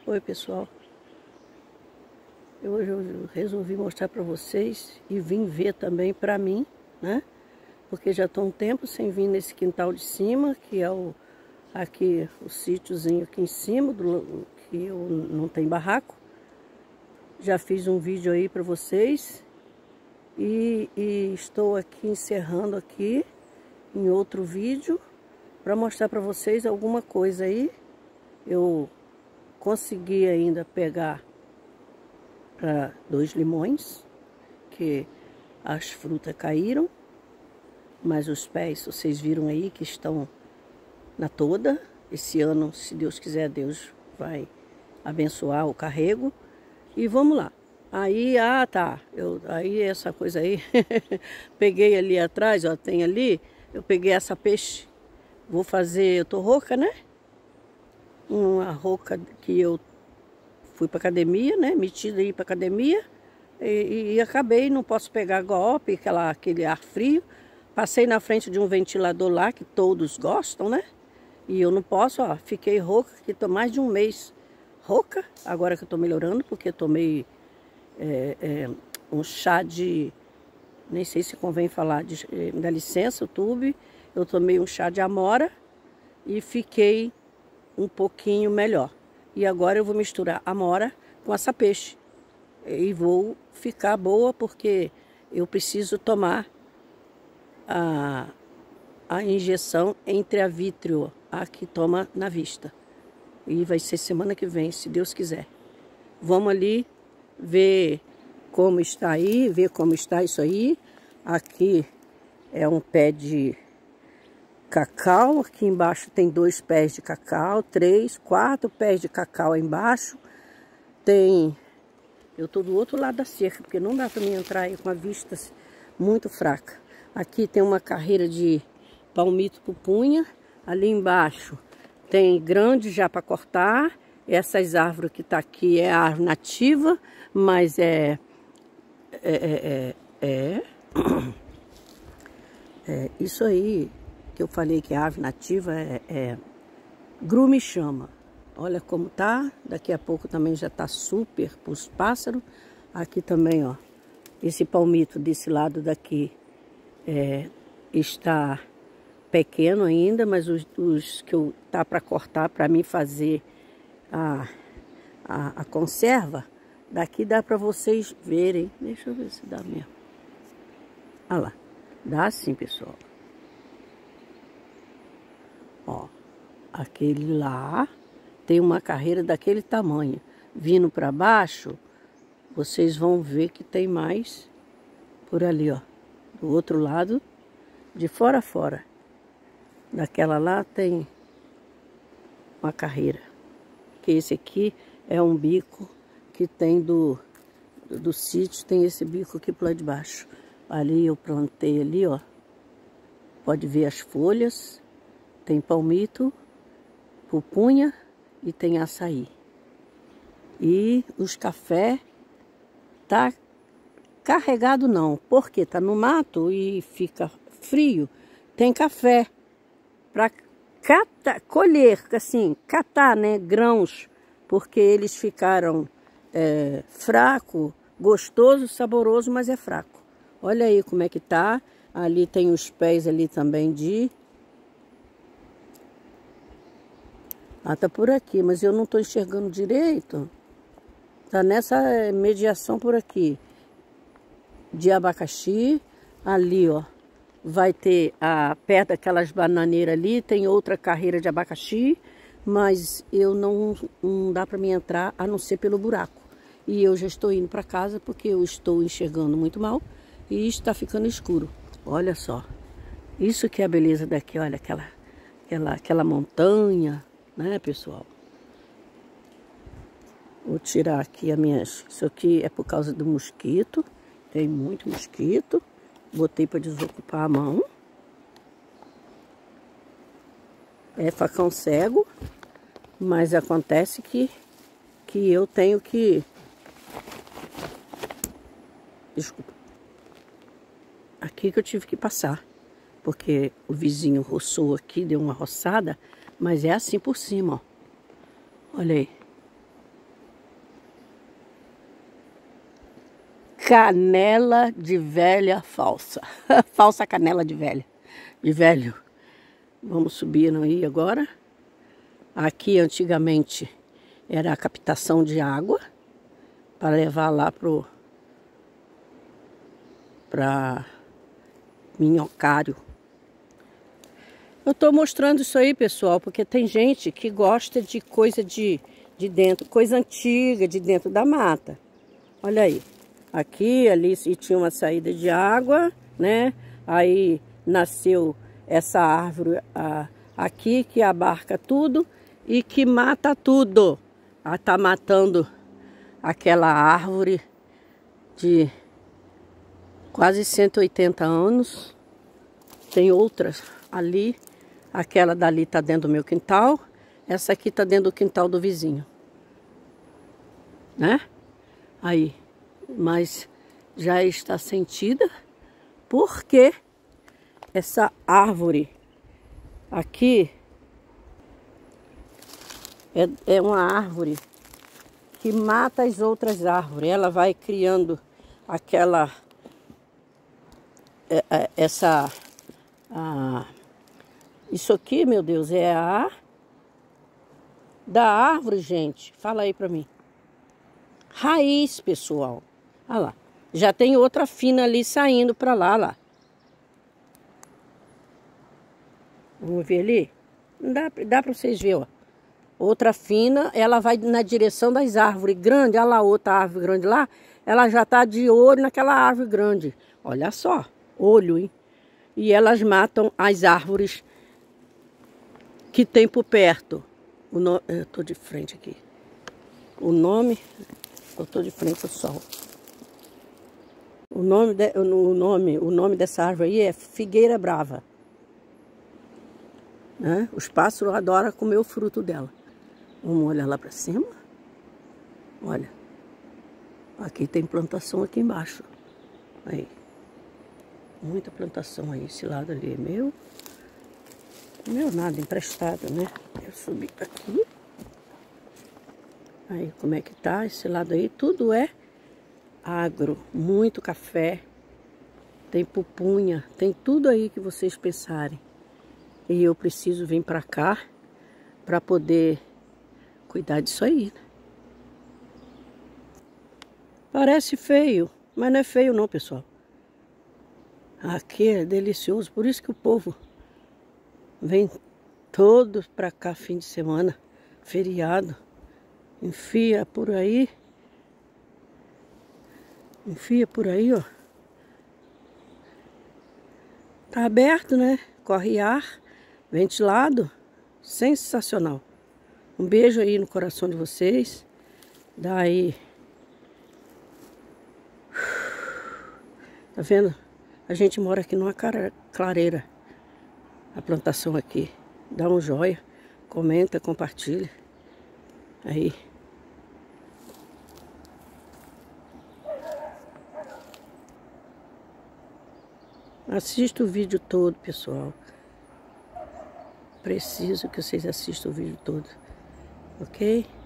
Oi pessoal, hoje eu resolvi mostrar para vocês e vim ver também para mim, né? Porque já estou um tempo sem vir nesse quintal de cima, que é aqui o sítiozinho aqui em cima, que eu não tem barraco. Já fiz um vídeo aí para vocês e estou aqui encerrando aqui em outro vídeo para mostrar para vocês alguma coisa aí. Eu consegui ainda pegar 2 limões, que as frutas caíram, mas os pés, vocês viram aí que estão na toda. Esse ano, se Deus quiser, Deus vai abençoar o carrego. E vamos lá. Aí, aí essa coisa aí, peguei ali atrás, ó, tem ali, eu peguei essa peixe, vou fazer, eu tô rouca, né? Uma rouca que eu fui para academia, né? Metida aí para academia e acabei, não posso pegar golpe, aquele ar frio. Passei na frente de um ventilador lá que todos gostam, né? E eu não posso, ó, fiquei rouca, que tô mais de um mês rouca. Agora que eu tô melhorando, porque tomei um chá de, nem sei se convém falar, dá licença, YouTube. Eu tomei um chá de amora e fiquei um pouquinho melhor. E agora eu vou misturar amora com essa peixe. E vou ficar boa porque eu preciso tomar a injeção intravítrea, a que toma na vista. E vai ser semana que vem, se Deus quiser. Vamos ali ver como está aí, ver como está isso aí. Aqui é um pé de cacau, aqui embaixo tem 2 pés de cacau, 3, 4 pés de cacau aí embaixo. Eu tô do outro lado da cerca, porque não dá para mim entrar aí com a vista muito fraca. Aqui tem uma carreira de palmito pupunha, ali embaixo tem grande já para cortar. Essas árvores que tá aqui é árvore nativa, mas isso aí que eu falei que é ave nativa grume-chama. Olha como tá, daqui a pouco também já tá super para os pássaros. Aqui também, ó, esse palmito desse lado daqui está pequeno ainda, mas os que eu tá para cortar para mim fazer a conserva, daqui dá para vocês verem. Deixa eu ver se dá mesmo. Olha lá, dá sim, pessoal. Ó, aquele lá tem uma carreira daquele tamanho. Vindo para baixo, vocês vão ver que tem mais por ali, ó. Do outro lado, de fora a fora. Daquela lá tem uma carreira. Que esse aqui é um bico que tem do sítio, tem esse bico aqui pro lado de baixo. Ali eu plantei ali, ó. Pode ver as folhas. Tem palmito, pupunha e tem açaí. E os café tá carregado não, porque tá no mato e fica frio. Tem café para colher, assim, catar, né, grãos, porque eles ficaram fraco, gostoso, saboroso, mas é fraco. Olha aí como é que tá. Ali tem os pés ali também tá por aqui, mas eu não estou enxergando direito. Tá nessa mediação por aqui. De abacaxi. Ali, ó, vai ter perto daquelas bananeiras ali, tem outra carreira de abacaxi, mas eu não dá para mim entrar a não ser pelo buraco. E eu já estou indo para casa porque eu estou enxergando muito mal e está ficando escuro. Olha só. Isso que é a beleza daqui, olha aquela montanha, né, pessoal? Vou tirar aqui isso aqui é por causa do mosquito. Tem muito mosquito. Botei para desocupar a mão. É facão cego, mas acontece que eu tenho que... Desculpa. Aqui que eu tive que passar, porque o vizinho roçou aqui, deu uma roçada, mas é assim por cima, ó. Olha aí. canela de velha falsa. Falsa canela de velha. De velho. Vamos subir aí agora. Aqui antigamente era a captação de água para levar lá para Minhocário. Eu estou mostrando isso aí, pessoal, porque tem gente que gosta de coisa de dentro, coisa antiga de dentro da mata. Olha aí. Aqui, ali tinha uma saída de água, né? Aí nasceu essa árvore aqui que abarca tudo e que mata tudo. Ela está matando aquela árvore de quase 180 anos. Tem outras ali. Aquela dali está dentro do meu quintal. Essa aqui está dentro do quintal do vizinho. Né? Aí. Mas já está sentida. Porque essa árvore aqui é uma árvore que mata as outras árvores. Ela vai criando aquela... Isso aqui, meu Deus, é a da árvore, gente. Fala aí pra mim. Raiz, pessoal. Olha lá. Já tem outra fina ali saindo pra lá. Vamos ver ali? Dá pra vocês verem, ó. Outra fina, ela vai na direção das árvores grandes. Olha lá, outra árvore grande lá. Ela já tá de olho naquela árvore grande. Olha só. Olho, hein? E elas matam as árvores que tem por perto. Eu tô de frente aqui. O nome... Eu tô de frente ao sol. O nome dessa árvore aí é figueira brava. Né? Os pássaros adoram comer o fruto dela. Vamos olhar lá para cima. Olha. Aqui tem plantação aqui embaixo. Aí. Muita plantação aí. Esse lado ali é meu. Meu nada, emprestado, né? Eu subi aqui. Aí, como é que tá? Esse lado aí, tudo é agro. Muito café. Tem pupunha. Tem tudo aí que vocês pensarem. E eu preciso vir pra cá pra poder cuidar disso aí, né? Parece feio, mas não é feio não, pessoal. Aqui é delicioso, por isso que o povo vem todos pra cá fim de semana, feriado. Enfia por aí, ó. Tá aberto, né? Corre ar, ventilado, sensacional. Um beijo aí no coração de vocês. Daí, tá vendo? A gente mora aqui numa clareira. A plantação aqui. Dá um joinha, comenta, compartilha. Aí. Assista o vídeo todo, pessoal. Preciso que vocês assistam o vídeo todo. Ok?